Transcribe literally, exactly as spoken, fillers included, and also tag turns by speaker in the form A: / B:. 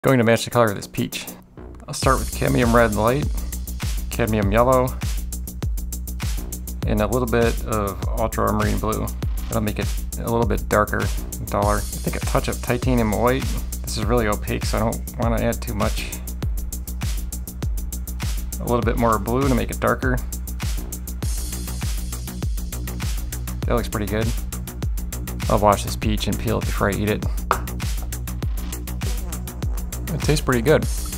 A: Going to match the color of this peach. I'll start with cadmium red light, cadmium yellow, and a little bit of ultramarine blue. That'll make it a little bit darker and duller. I think a touch of titanium white. This is really opaque, so I don't want to add too much. A little bit more blue to make it darker. That looks pretty good. I'll wash this peach and peel it before I eat it. It tastes pretty good.